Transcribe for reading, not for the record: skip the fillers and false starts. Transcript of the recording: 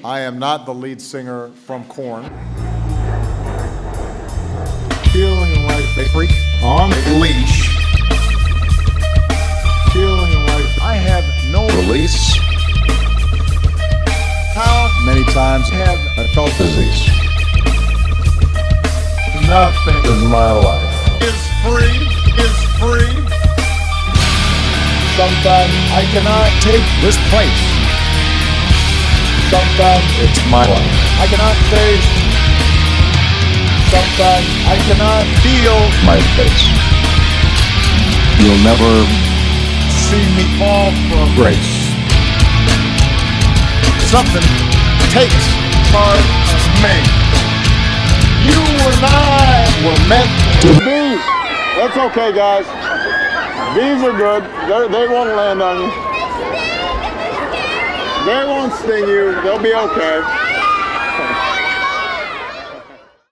I am not the lead singer from Korn. Feeling like a freak on a leash. Feeling like I have no release. How Many times have I felt Disease. nothing in my life is free. Sometimes I cannot take This place, Sometimes it's my life. I cannot say. Sometimes I cannot feel. My face. You'll never See me fall from grace. Something takes part of me. You and I were meant Bees. That's okay, guys. Bees are good. They won't land on you. They won't sting you. They'll be okay.